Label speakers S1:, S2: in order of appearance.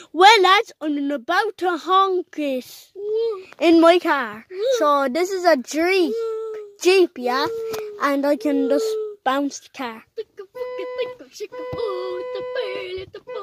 S1: Well, lads, I'm about to honk it in my car. So this is a Jeep, yeah? And I can just bounce the car.